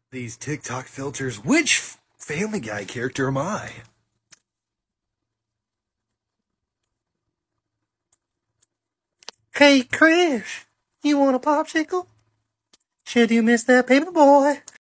These TikTok filters. Which Family Guy character am I? Hey, Chris, you want a popsicle? Should you miss that paper boy?